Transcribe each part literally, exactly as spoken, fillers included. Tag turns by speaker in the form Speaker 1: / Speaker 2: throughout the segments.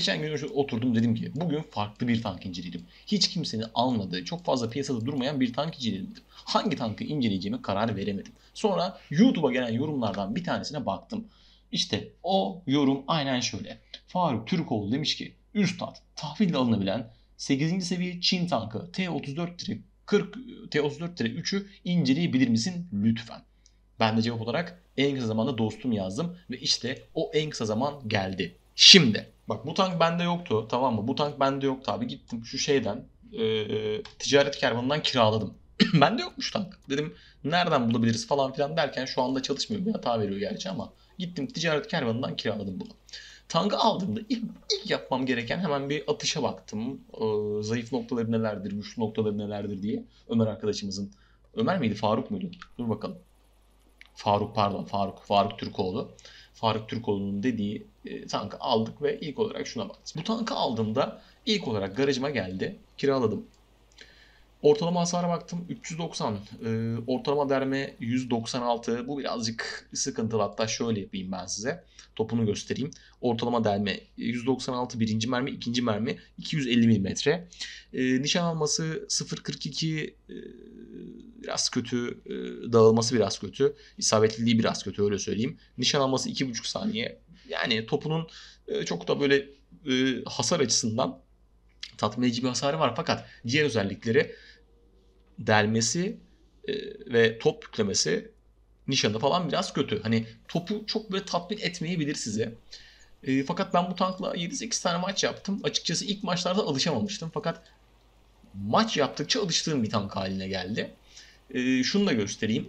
Speaker 1: Geçen gün oturdum, dedim ki bugün farklı bir tank inceledim. Hiç kimsenin almadığı, çok fazla piyasada durmayan bir tank inceledim. Hangi tankı inceleyeceğime karar veremedim. Sonra YouTube'a gelen yorumlardan bir tanesine baktım. İşte o yorum aynen şöyle. Faruk Türkoğlu demiş ki Üstad, tahville alınabilen sekizinci seviye Çin tankı T otuz dört kırk T otuz dört üçü inceleyebilir misin lütfen? Ben de cevap olarak en kısa zamanda dostum yazdım ve işte o en kısa zaman geldi. Şimdi bak, bu tank bende yoktu, tamam mı? Bu tank bende yoktu abi. Gittim şu şeyden e, ticaret kervanından kiraladım. Bende yokmuş tank. Dedim nereden bulabiliriz falan filan derken şu anda çalışmıyor. Bir hata veriyor gerçi ama gittim ticaret kervanından kiraladım bunu. Tankı aldığımda ilk, ilk yapmam gereken hemen bir atışa baktım. Ee, zayıf noktaları nelerdir, güçlü noktaları nelerdir diye. Ömer arkadaşımızın. Ömer miydi, Faruk muydu? Dur bakalım. Faruk, pardon, Faruk. Faruk Türkoğlu. Faruk Türkoğlu'nun dediği e, tankı aldık ve ilk olarak şuna baktık. Bu tankı aldığımda ilk olarak garajıma geldi. Kiraladım. Ortalama hasara baktım üç yüz doksan. Ee, ortalama derme yüz doksan altı. Bu birazcık sıkıntılı. Hatta şöyle yapayım ben size. Topunu göstereyim. Ortalama derme yüz doksan altı birinci mermi, ikinci mermi iki yüz elli milimetre. Ee, nişan alması sıfır virgül kırk iki e, biraz kötü. E, dağılması biraz kötü. İsabetliliği biraz kötü, öyle söyleyeyim. Nişan alması iki buçuk saniye. Yani topunun e, çok da böyle e, hasar açısından tatmin edici bir hasarı var. Fakat diğer özellikleri, delmesi e, ve top yüklemesi, nişanı falan biraz kötü. Hani topu çok böyle tatmin etmeyebilir size. E, fakat ben bu tankla yedi sekiz tane maç yaptım. Açıkçası ilk maçlarda alışamamıştım. Fakat maç yaptıkça alıştığım bir tank haline geldi. E, şunu da göstereyim.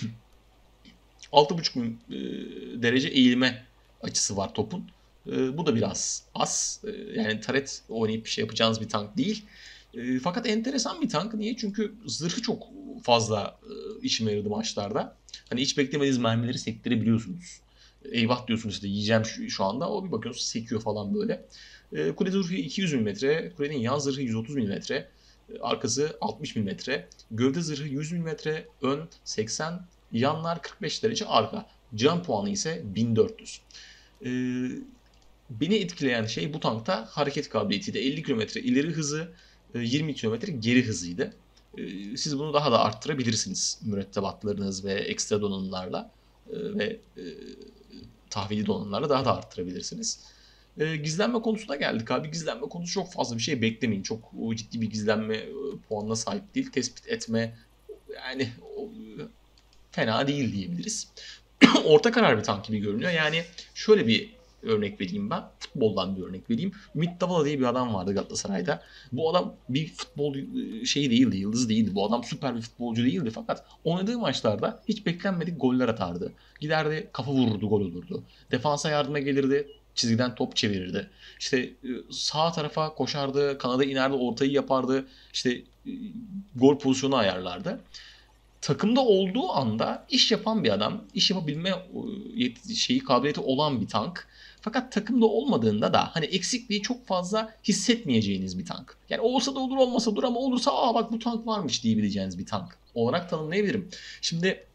Speaker 1: altı buçuk e, derece eğilme açısı var topun. E, bu da biraz az. E, yani taret oynayıp bir şey yapacağınız bir tank değil. E, fakat enteresan bir tank. Niye? Çünkü zırhı çok fazla e, işime yaradı maçlarda. Hani hiç beklemediğiniz mermileri sektirebiliyorsunuz. Eyvah diyorsunuz, işte yiyeceğim şu, şu anda. O bir bakıyorsunuz sekiyor falan böyle. E, kule zırhı iki yüz milimetre. Kulenin yan zırhı yüz otuz milimetre. E, arkası altmış milimetre. Gövde zırhı yüz milimetre. Ön seksen. Yanlar kırk beş derece arka. Can puanı ise bin dört yüz. Ee, beni etkileyen şey bu tankta hareket kabiliyetiydi. elli kilometre ileri hızı, yirmi kilometre geri hızıydı. Ee, siz bunu daha da arttırabilirsiniz mürettebatlarınız ve ekstra donanımlarla ee, ve e, tahvili donanımlarla daha da arttırabilirsiniz. Ee, gizlenme konusuna geldik abi. Gizlenme konusu çok fazla bir şey beklemeyin. Çok ciddi bir gizlenme e, puanına sahip değil. Tespit etme yani o, fena değil diyebiliriz. Orta karar bir tank gibi görünüyor. Yani şöyle bir örnek vereyim ben. Futboldan bir örnek vereyim. Ümit Davala diye bir adam vardı Galatasaray'da. Bu adam bir futbol şeyi değildi, yıldız değildi. Bu adam süper bir futbolcu değildi. Fakat oynadığı maçlarda hiç beklenmedik goller atardı. Giderdi, kafa vururdu, gol olurdu. Defansa yardıma gelirdi, çizgiden top çevirirdi. İşte sağ tarafa koşardı, kanada inerdi, ortayı yapardı. İşte gol pozisyonu ayarlardı. Takımda olduğu anda iş yapan bir adam, iş yapabilme şeyi, kabiliyeti olan bir tank. Fakat takımda olmadığında da hani eksikliği çok fazla hissetmeyeceğiniz bir tank. Yani olsa da olur, olmasa dur, ama olursa aa bak bu tank varmış diyebileceğiniz bir tank olarak tanımlayabilirim. Şimdi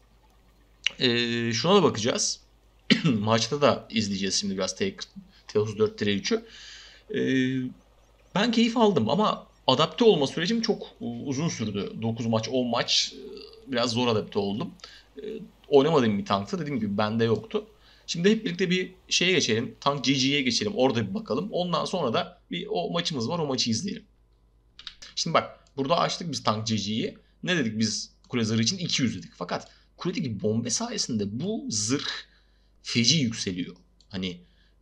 Speaker 1: e, şuna da bakacağız. Maçta da izleyeceğiz şimdi biraz T otuz dört üçü. E, ben keyif aldım ama adapte olma sürecim çok uzun sürdü. dokuz maç, on maç biraz zor adapte oldum. Oynamadığım bir tanktı. Dediğim gibi bende yoktu. Şimdi hep birlikte bir şeye geçelim. Tank G G'ye geçelim. Orada bir bakalım. Ondan sonra da bir o maçımız var. O maçı izleyelim. Şimdi bak, burada açtık biz Tank G G'yi. Ne dedik biz kule zırhı için? iki yüz dedik. Fakat kuledeki bombe sayesinde bu zırh feci yükseliyor. Hani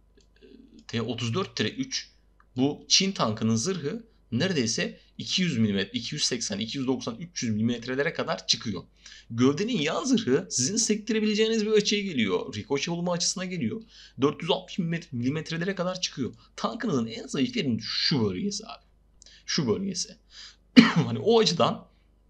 Speaker 1: T otuz dört üç bu Çin tankının zırhı neredeyse iki yüz milimetre, iki yüz seksen, iki yüz doksan, üç yüz milimetrelere kadar çıkıyor. Gövdenin yan zırhı sizin sektirebileceğiniz bir açıya geliyor. Rikoşe olma açısına geliyor. dört yüz altmış milimetrelere kadar çıkıyor. Tankınızın en zayıf yerinin şu bölgesi abi. Şu bölgesi. Hani o açıdan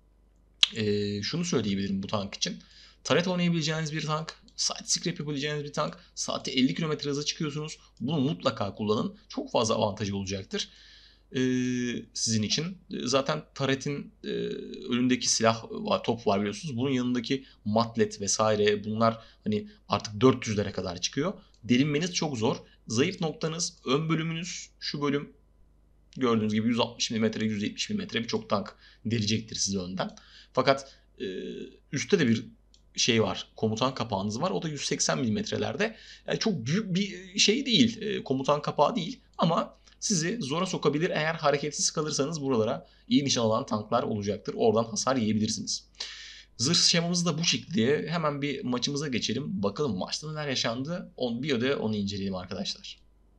Speaker 1: e, şunu söyleyebilirim bu tank için. Taret oynayabileceğiniz bir tank. Side scrap yapabileceğiniz bir tank. Saatte elli kilometre hıza çıkıyorsunuz. Bunu mutlaka kullanın. Çok fazla avantajı olacaktır ee, sizin için. Zaten taretin e, önündeki silah var, top var biliyorsunuz. Bunun yanındaki matlet vesaire, bunlar hani artık dört yüzlere kadar çıkıyor. Delinmeniz çok zor. Zayıf noktanız ön bölümünüz. Şu bölüm gördüğünüz gibi yüz altmış milimetre, yüz yetmiş milimetre birçok tank delecektir size önden. Fakat e, üstte de bir şey var. Komutan kapağınız var. O da yüz seksen milimetrelerde. Yani çok büyük bir şey değil. E, komutan kapağı değil. Ama sizi zora sokabilir. Eğer hareketsiz kalırsanız buralara iyi nişan alan tanklar olacaktır. Oradan hasar yiyebilirsiniz. Zırh şemamız da bu şekilde. Hemen bir maçımıza geçelim. Bakalım maçta neler yaşandı. On, bir öde onu inceleyelim arkadaşlar.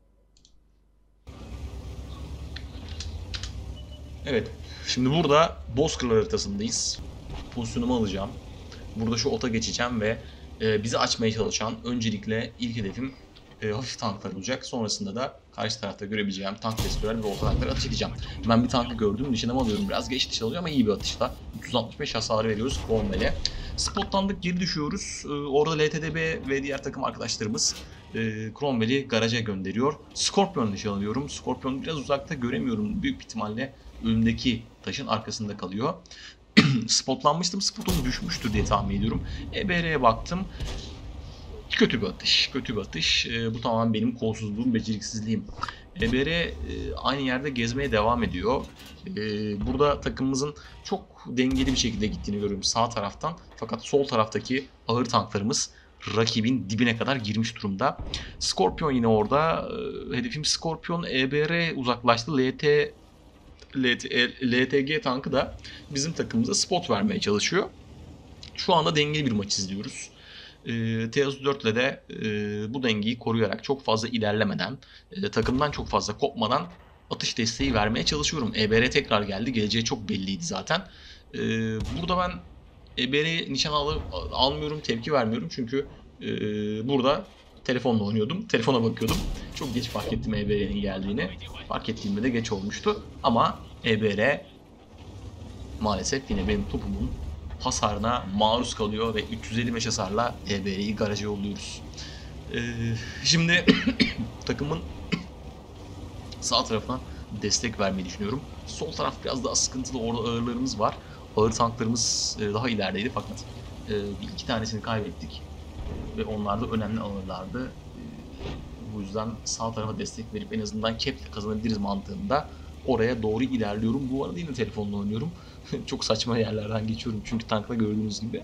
Speaker 1: Evet. Şimdi burada Bozkırlar haritasındayız. Pozisyonumu alacağım. Burada şu ota geçeceğim ve e, bizi açmaya çalışan öncelikle ilk hedefim e, hafif tanklar olacak. Sonrasında da karşı tarafta görebileceğim tank destroyer ve orta tankları atış edeceğim. Ben bir tankı gördüm. Nişanımı alıyorum. Biraz geç nişan alıyor ama iyi bir atışla. üç yüz altmış beş hasarı veriyoruz bombele. Spotlandık, geri düşüyoruz. E, orada L T D B ve diğer takım arkadaşlarımız e, Cromwell'i garaja gönderiyor. Scorpion nişan alıyorum. Scorpion biraz uzakta göremiyorum. Büyük ihtimalle önündeki taşın arkasında kalıyor. Spotlanmıştım. Spotum düşmüştür diye tahmin ediyorum. E B R'ye baktım. Kötü bir atış. Kötü bir atış. E, bu tamamen benim kolsuzluğum, beceriksizliğim. E B R e, aynı yerde gezmeye devam ediyor. E, burada takımımızın çok dengeli bir şekilde gittiğini görüyorum sağ taraftan. Fakat sol taraftaki ağır tanklarımız rakibin dibine kadar girmiş durumda. Scorpion yine orada. E, hedefim Scorpion. E B R uzaklaştı. L T L T G tankı da bizim takımımıza spot vermeye çalışıyor. Şu anda dengeli bir maç izliyoruz. E, T otuz dört ile de e, bu dengeyi koruyarak çok fazla ilerlemeden, e, takımdan çok fazla kopmadan atış desteği vermeye çalışıyorum. E B R tekrar geldi. Geleceği çok belliydi zaten. E, burada ben E B R'yi nişan al almıyorum, tepki vermiyorum. Çünkü e, burada telefonla oynuyordum. Telefona bakıyordum. Çok geç fark ettim E B R'nin geldiğini. Fark ettiğimde de geç olmuştu. Ama E B R maalesef yine benim topumun hasarına maruz kalıyor ve üç yüz elli beş hasarla E B R'yi garaja yolluyoruz. Ee, şimdi takımın sağ tarafına destek vermeyi düşünüyorum. Sol taraf biraz daha sıkıntılı. Orada ağırlarımız var. Ağır tanklarımız daha ilerideydi fakat bir iki tanesini kaybettik. Ve onlar da önemli ağırlardı. Bu yüzden sağ tarafa destek verip en azından cap'le kazanabiliriz mantığında oraya doğru ilerliyorum. Bu arada yine telefonla oynuyorum. Çok saçma yerlerden geçiyorum çünkü tankla gördüğünüz gibi.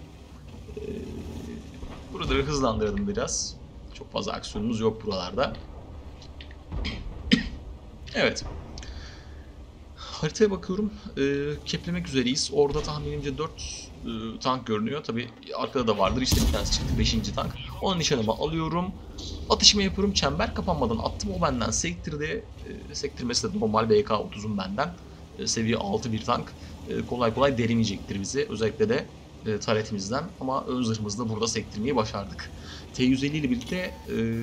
Speaker 1: Buraları hızlandırdım biraz. Çok fazla aksiyonumuz yok buralarda. Evet. Haritaya bakıyorum. E, keplemek üzereyiz. Orada tahminimce dört e, tank görünüyor. Tabi arkada da vardır. İşte bir tanesi çıktı. beşinci tank. Onun nişanımı alıyorum. Atışımı yapıyorum. Çember kapanmadan attım. O benden sektirdi. E, sektirmesi de normal B K otuzun benden. E, seviye altı bir tank. E, kolay kolay delemeyecektir bizi. Özellikle de e, taretimizden. Ama ön zırhımızda burada sektirmeyi başardık. T yüz elli ile birlikte e,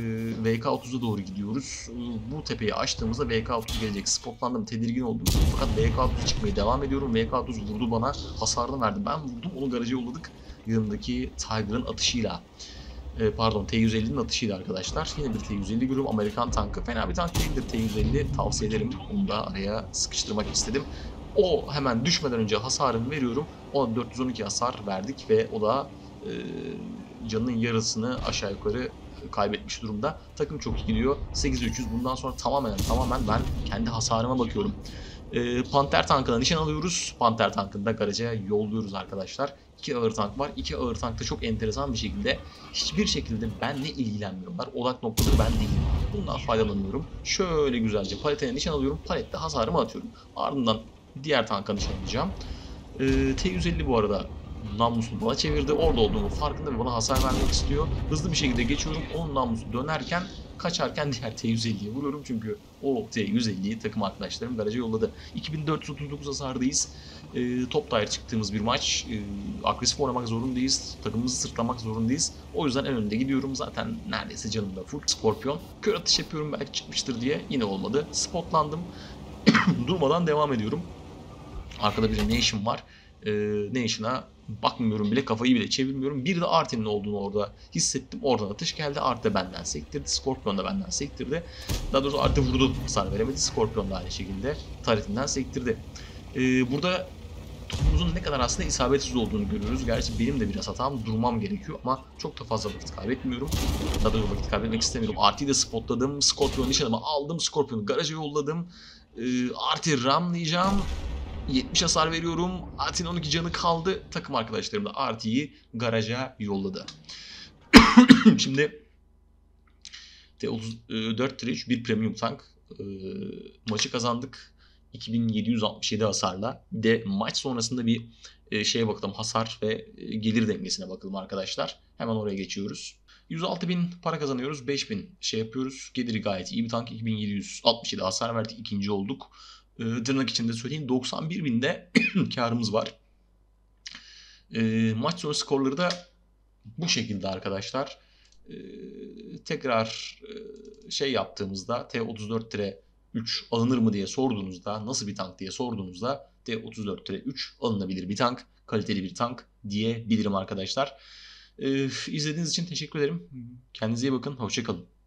Speaker 1: V K otuza doğru gidiyoruz. E, bu tepeyi açtığımızda V K otuz gelecek. Spotlandım, tedirgin oldum. Fakat V K otuz çıkmaya devam ediyorum. V K otuz vurdu bana. Hasarını verdi. Ben vurdum. Onu garaja yolladık. Yanındaki Tiger'ın atışıyla. E, pardon T yüz ellinin atışıyla arkadaşlar. Yine bir T yüz elli görüyorum. Amerikan tankı. Fena bir tank değildir T yüz elli. Tavsiye ederim. Onu da araya sıkıştırmak istedim. O hemen düşmeden önce hasarını veriyorum. Ona dört yüz on iki hasar verdik ve o da e, canının yarısını aşağı yukarı kaybetmiş durumda. Takım çok iyi gidiyor. sekiz üç yüz. Bundan sonra tamamen tamamen ben kendi hasarıma bakıyorum. E, Panter tankına nişan alıyoruz. Panter tankını da garaja yolluyoruz arkadaşlar. İki ağır tank var. İki ağır tank da çok enteresan bir şekilde hiçbir şekilde benle ilgilenmiyorlar. Odak noktaları ben değilim. Bundan faydalanıyorum. Şöyle güzelce paletine nişan alıyorum. Palette hasarımı atıyorum. Ardından diğer tanka nişan alacağım. E, T yüz elli bu arada namlusunu bana çevirdi. Orada olduğumu farkında ve bana hasar vermek istiyor. Hızlı bir şekilde geçiyorum. Onun namlusu dönerken kaçarken diğer T yüz elliye vuruyorum. Çünkü o T yüz elliyi takım arkadaşlarım garaja yolladı. iki bin dört yüz otuz dokuz hasardayız. E, top dair çıktığımız bir maç. E, agresif oynamak zorundayız. Takımımızı sırtlamak zorundayız. O yüzden en önde gidiyorum. Zaten neredeyse canımda full. Scorpion. Kör atış yapıyorum belki çıkmıştır diye. Yine olmadı. Spotlandım. Durmadan devam ediyorum. Arkada bir Nation var. E, Nation'a bakmıyorum bile, kafayı bile çevirmiyorum. Bir de Arte'nin olduğunu orada hissettim. Oradan atış geldi. Arte benden sektirdi. Scorpion da benden sektirdi. Daha doğrusu Arte vurdu, hasar veremedi. Scorpion da aynı şekilde taretinden sektirdi. Ee, burada topumuzun ne kadar aslında isabetsiz olduğunu görüyoruz. Gerçi benim de biraz hatam, durmam gerekiyor ama çok da fazla vakit kaybetmiyorum. Daha da vakit kaybetmek istemiyorum. Art'yi de spotladım. Scorpion nişanımı aldım. Scorpion'u garaja yolladım. Ee, Art'i ramlayacağım. yetmiş hasar veriyorum. Art'in on iki canı kaldı. Takım arkadaşlarım da Art'i garaja yolladı. Şimdi T otuz dört üç bir premium tank. Ee, maçı kazandık. iki bin yedi yüz altmış yedi hasarla. Bir de maç sonrasında bir e, şeye bakalım. Hasar ve e, gelir dengesine bakalım arkadaşlar. Hemen oraya geçiyoruz. yüz altı bin para kazanıyoruz. beş bin şey yapıyoruz. Geliri gayet iyi bir tank. iki bin yedi yüz altmış yedi hasar verdik. İkinci olduk. E, tırnak içinde söyleyeyim. doksan bir binde karımız var. E, maç sonu skorları da bu şekilde arkadaşlar. E, tekrar e, şey yaptığımızda T otuz dört üç alınır mı diye sorduğunuzda, nasıl bir tank diye sorduğunuzda T otuz dört üç alınabilir bir tank, kaliteli bir tank diyebilirim arkadaşlar. Ee, izlediğiniz için teşekkür ederim. Kendinize iyi bakın. Hoşça kalın.